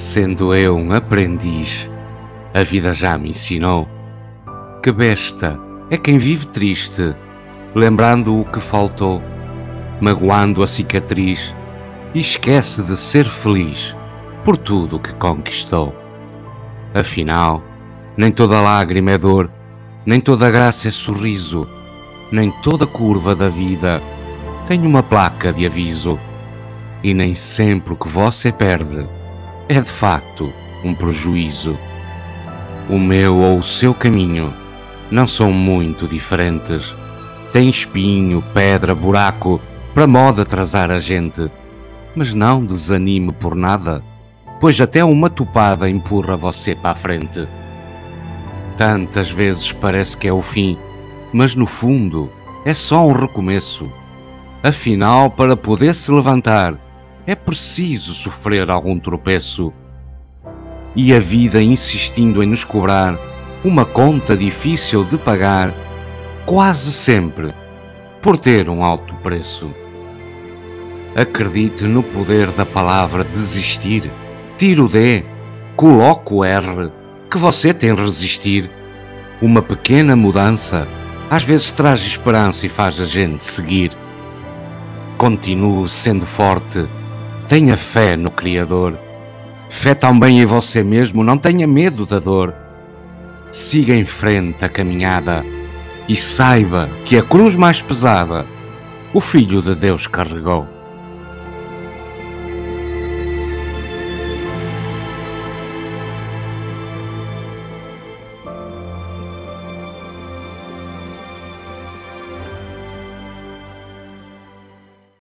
Sendo eu um aprendiz, a vida já me ensinou que besta é quem vive triste, lembrando o que faltou, magoando a cicatriz, e esquece de ser feliz por tudo o que conquistou. Afinal, nem toda lágrima é dor, nem toda graça é sorriso, nem toda curva da vida tem uma placa de aviso, e nem sempre o que você perde é de facto um prejuízo. O meu ou o seu caminho não são muito diferentes. Tem espinho, pedra, buraco, para moda atrasar a gente. Mas não desanime por nada, pois até uma topada empurra você para a frente. Tantas vezes parece que é o fim, mas no fundo é só um recomeço. Afinal, para poder se levantar, é preciso sofrer algum tropeço. E a vida insistindo em nos cobrar uma conta difícil de pagar, quase sempre por ter um alto preço. Acredite no poder da palavra desistir. Tire o D, coloque o R, que você tem de resistir. Uma pequena mudança às vezes traz esperança e faz a gente seguir. Continue sendo forte, tenha fé no Criador. Fé também em você mesmo, não tenha medo da dor. Siga em frente a caminhada e saiba que a cruz mais pesada o Filho de Deus carregou.